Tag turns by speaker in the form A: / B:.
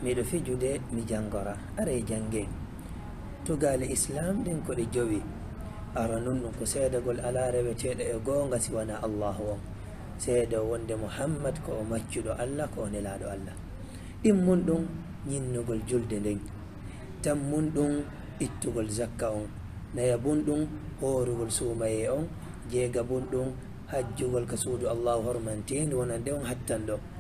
A: miɗo fijude mi jangora are jangen to gaale islam ɗen ko ɗe jowi ara nun ɗum ko seedagol ala reweteɗo e gonga siwana allahu on seeda wonde muhammad ko o maccuɗo allah ko o nelaɗo allah ɗimmun ɗum ñinnugol julde nden tammun ɗum ittugol zakka on nayabun ɗum horugol suumaye on jeegabun ɗum hajjugol ka suudu allahu hormantendi wona nde on hattan ɗo